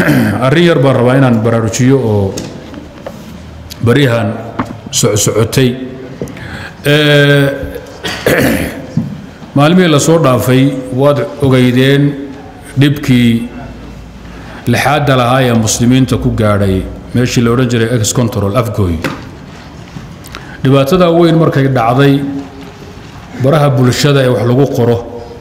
arrin yar baan rabaa inaan baraarujiyo oo bariyahan socotay maalmihii la soo dhaafay waad ogeydeen dhibkii lixaadda lahaa ee muslimiinta ku gaadhay meeshii la odhan jiray ex control afgooy dhibaatada weyn markay dhacday baraha bulshada ee wax lagu qoro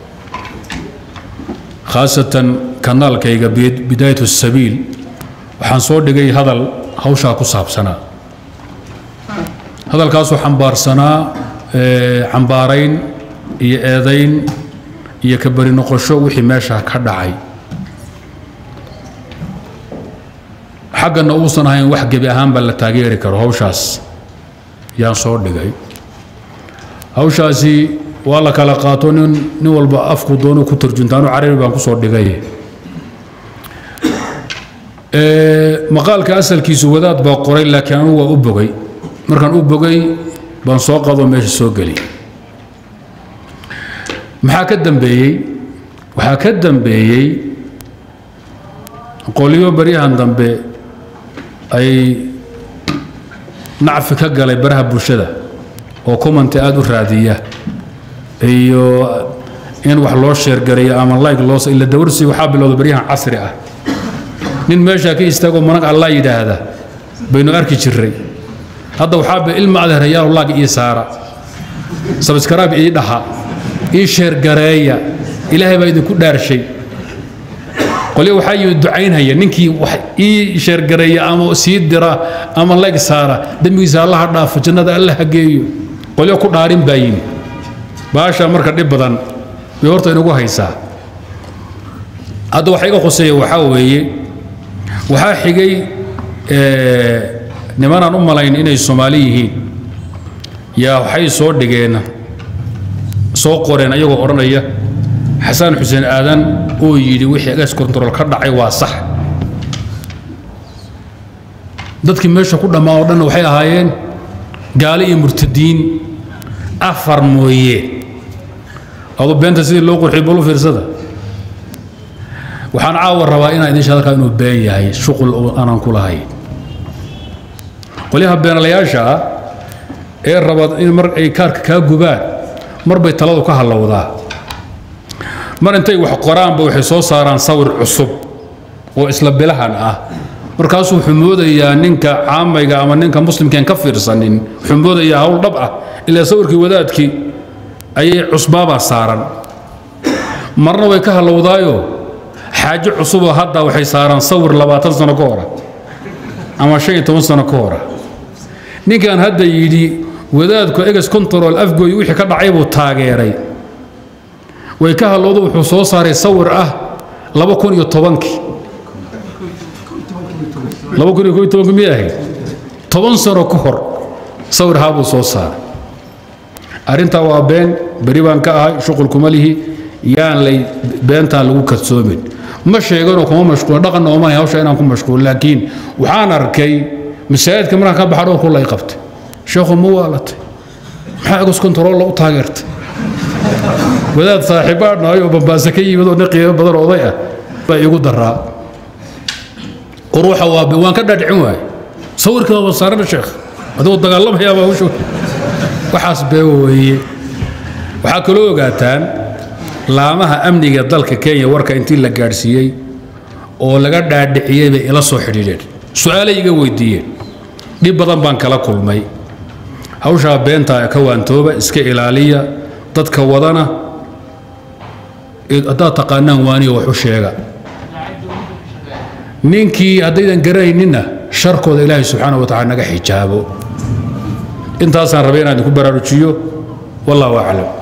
khaasatan kanaalkayga bidaayatu sabiil waxaan soo dhigay hadal hawshaa ku saabsanaa hadalkaasoo xambaarsanaa cambaarayn iyo eedayn iyo ka bari noqosho wixii meesha ka dhacay xaggana uusan ahayn wax gebi ahaanba la taageeri karo hawshaas yaan soo dhigay hawshaasi waa la kala qaato nin walba afku doono ku turjuntaano carabi baan ku soo dhigay maqaalka asalkiisu wadaad baa qoray laakiin anigu waa u bogay markaan u bogay baan soo qado meesha soo geli maxaa ka dambeeyey waxaa ka dambeeyey qoliyo baryahan dambe ay nacfi ka galay baraha bulshada oo comment aad u raadiya iyo in wax loo sheergareeyo ama like loo ila dawarsi waxa bilowday baryahan casri ah nin meesha ka istaago manag Allah yiraahda baynu arki jiray hadda waxa ilma adeerayaa Allah iyo saara subscribe ii dhaha ii sheergareeya ilaahay baa idinku dhaarshay qoliyo waxa ay ducaynaya ninkii wax ii sheergareeya ama sii dira ama like saara damigiisa Allah dhaafo jannada Allah hageeyo qoliyo ku dhaarin baayin baasha marka dhib badan way horta inagu haysaa hadda waxa iga qoseeyo waxa weeye waxa xigay nimanaan u malayn inay Soomaali yihiin yaa waxay soo dhigeen soo qoreen ayagoo oranaya xasan xuseen aadan oo yiri wixii gas control ka dhacay waa sax dadkii meesha ku dhamaa oo dhan waxay ahaayeen gaali iyo murtadiin afar mooye adu beenta sidii loo qurxiyo bulu fiirsada waxaan caawa rabaa inaan idin sheego inuu been yahay shuqul aanan ku lahayn qoliyaha beenalayaasha ee rabad in mar ay kaarka ka gubaan marbay taladu ka halowdaa mar intay wax qoraanba waxay soo saaraan sawir cusub oo isla bilahan ah markaas wuxuu moodayaa ninka caamayga ama ninka muslimkeen ka fiirsanin wuxuu moodayaa hawl dhab ah ilaa sawirkii wadaadkii ayay cusbaaba saaran marna way ka halowdaayo xaajo cusub oo hadda waxay saaran sawir 20 sano ka hor ama 15 sano ka hor ninkan hadda yidhi wadaadku egas control afgooy wixii ka dhacay buu taageeray way ka halowdo wuxuu soo saaray sawir ah 2010 miyahay 10 sano ka hor sawir haabuu soo saaray arinta waa been bari baan ka ahay shuqul kumalihi yaan lay beentaan lagu kadsoomin ma sheegano kuma mashquul dhaqan oo ma hawsha inaan ku mashquul laakiin waxaan arkay masaajidka markaan ka baxo ku lay qabtay sheekhu muwaalatay maxaa egas control loo taageertay wadaad saaxiibana ayo bambaasa ka yimid oo qiimo badan oday ah baa igu daraa ruuxa waan ka dhadhicin waay sawirka waa saaran sheekh adoo dagaalamaya baa wuxuu waxaas beewayay waxa kale ogaataan laamaha amniga dalka Kenya warka intii la gaarsiiyay oo laga dhaadhiciyay bay ila soo xiriireen su'aalo iga weydiiyeen dib badan baan kala kulmay hawsha beenta ka waantooba iska ilaaliya dadka wadana adaa taqaanaan waani wax u sheega ninkii hadaydan garanayna sharkooda Ilaahay subhanahu wa ta'ala naga xijaabo intaasaan rabay inaan ku baraarujiyo wallahu a'lam